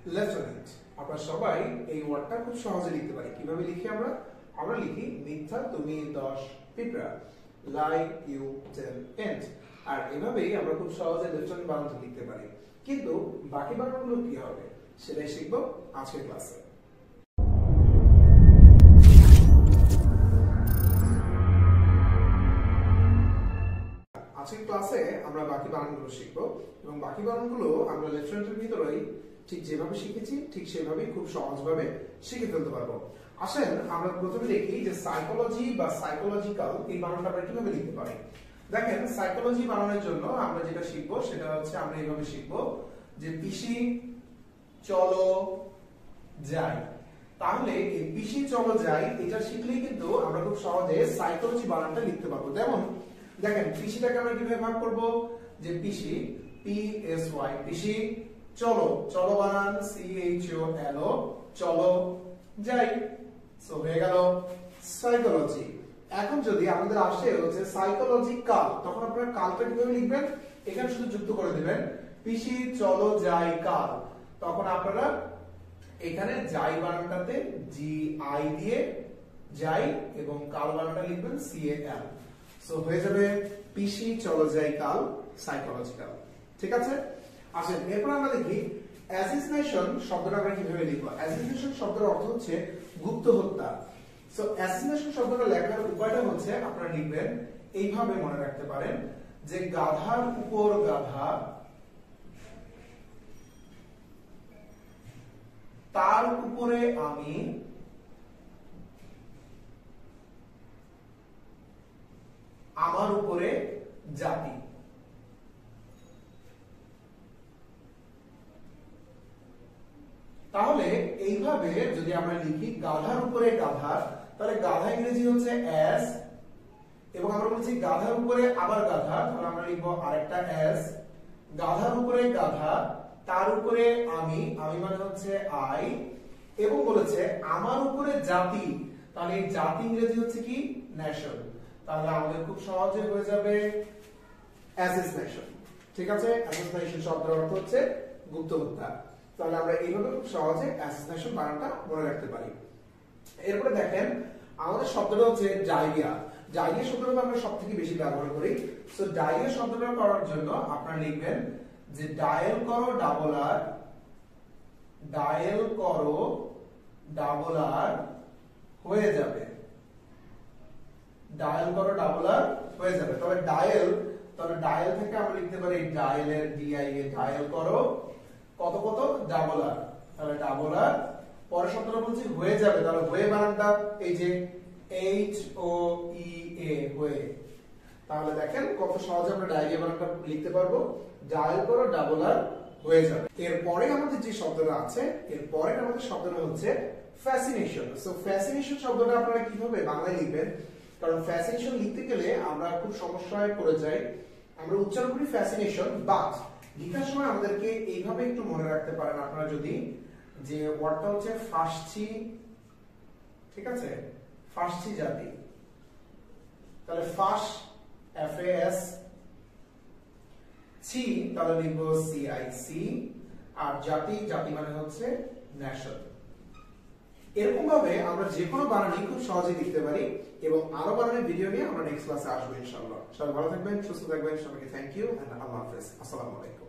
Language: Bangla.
লেফটেন্যান্ট। আমরা সবাই এই ওয়ার্ডটা খুব সহজে লিখতে পারি। কিভাবে লিখি আমরা? আমরা লিখি মিথ্যা তুমি 10 পিঁপড়া, লাই ইউ 10 এন্ট। আর এভাবেই আমরা খুব সহজে লেফটেন্যান্ট বানানটা লিখতে পারি। কিন্তু বাকি বানানগুলো কি হবে সেটাই শিখবো আজকের ক্লাসে। আজকের ক্লাসে আমরা বাকি বানানগুলো শিখবো এবং বাকি বানানগুলো আমরা লেফটেন্যান্টের ভিতরেই ঠিক যেভাবে শিখেছি ঠিক সেভাবেই খুব সহজভাবে শিখে ফেলতে পারবো। আসেন আমরা প্রথমে দেখি যে সাইকোলজি বা সাইকোলজিক্যাল এই বানানটা আমরা কিভাবে লিখতে পারি। দেখেন সাইকোলজি বানানোর জন্য আমরা যেটা শিখবো সেটা হচ্ছে আমরা এইভাবে শিখবো যে পিসি চলো যাই। তাহলে এই পিসি চলো যাই এটা শিখলেই কিন্তু আমরা খুব সহজে সাইকোলজি বানানটা লিখতে পারবো। যেমন দেখেন পিসিটাকে আমরা কিভাবে ভাগ করব, যে PC P S Y PC চলো, চলো বানান সি এইচ ও এল ও চলো যাই। সো হয়ে গেল সাইকোলজি। এখন যদি আমাদের আসে হচ্ছে সাইকোলজিক্যাল, তখন আপনারা কালটা কিভাবে লিখবেন? এখানে শুধু যুক্ত করে দিবেন পিসি চলো যাই কাল। তখন আপনারা এখানে যাই বানানটাতে জি আই দিয়ে যাই এবং কাল বানানটা লিখবেন সি এ এল। সো হয়ে যাবে পিসি চলো যাই কাল সাইকোলজিক্যাল। ঠিক আছে, আসেন এরপর আমরা দেখি অ্যাসিসিনেশন শব্দটা আমরা কিভাবে লিখব। অ্যাসিসিনেশন শব্দের অর্থ হচ্ছে গুপ্ত হত্যা। সো অ্যাসিসিনেশন শব্দটা লেখার উপায়টা হচ্ছে আপনারা লিখবেন এইভাবে, মনে রাখতে পারেন যে গাধার উপর গাধা, তার উপরে আমি, আমার উপরে জাতি। তাহলে এইভাবে যদি আমরা লিখি গাধার উপরে গাধা, তাহলে গাধা ইংরেজি হচ্ছে অ্যাস, এবং আমরা বলছি গাধার উপরে আবার গাধা, তাহলে আমরা লিখবো আরেকটা অ্যাস। গাধার উপরে গাধা, তার উপরে আমি, আমি মানে হচ্ছে আই, এবং বলেছে আমার উপরে জাতি, তাহলে এই জাতি ইংরেজি হচ্ছে কি নেশন। তাহলে আমাদের খুব সহজে হয়ে যাবে অ্যাসিসিনেশন। ঠিক আছে, অ্যাসিসিনেশন শব্দের অর্থ হচ্ছে গুপ্ত হত্যা। তাহলে আমরা এইভাবে খুব সহজে অ্যাসিসিনেশন বানানটা মনে রাখতে পারি। এরপরে দেখেন আমাদের শব্দটা হচ্ছে ডায়রিয়া। ডায়রিয়া শব্দটা আমরা সবথেকে বেশি ব্যবহার করি। সো ডায়রিয়া শব্দটা করার জন্য আপনারা লিখবেন যে ডায়াল করো ডাবল আর, ডায়াল করো ডাবল আর হয়ে যাবে, ডায়াল করো ডাবল আর হয়ে যাবে। তবে ডায়াল, তাহলে ডায়াল থেকে আমরা লিখতে পারি ডায়ালের ডিআই এ ডায়াল করো কত কত ডাবল আর, তাহলে ডাবল আর পরের শব্দটা বলছি হয়ে যাবে, তাহলে হয়ে বানানটা এই যে এইচ ও ই এ হয়ে। তাহলে দেখেন কত সহজে আমরা ডায়রিয়া বানানটা লিখতে পারবো, ডায়াল করো ডাবল আর হয়ে যাবে। এরপরে আমাদের যে শব্দটা আছে, এরপরে আমাদের শব্দটা হচ্ছে ফ্যাসিনেশন। সো ফ্যাসিনেশন শব্দটা আপনারা কিভাবে বাংলায় লিখবেন? কারণ ফ্যাসিনেশন লিখতে গেলে আমরা খুব সমস্যায় পড়ে যাই। আমরা উচ্চারণ করি ফ্যাসিনেশন, বাট লেখার সময় আমাদেরকে এইভাবে একটু মনে রাখতে পারেন আপনারা যদি, যে ওয়ার্ডটা হচ্ছে ফাসছি। ঠিক আছে, ফাসছি জাতি, তাহলে ফাস এফ এ এস, ছি তাহলে লিখবো সি আই সি, আর জাতি, জাতি মানে হচ্ছে ন্যাশন। এরকম ভাবে আমরা যে কোনো বানানই খুব সহজে লিখতে পারি এবং আরো বানানের ভিডিও নিয়ে আমরা নেক্সট ক্লাসে আসবো ইনশাআল্লাহ। সবাই ভালো থাকবেন, সুস্থ থাকবেন, সবাইকে থ্যাংক ইউ এন্ড আল্লাহ হাফেজ, আসসালামু আলাইকুম।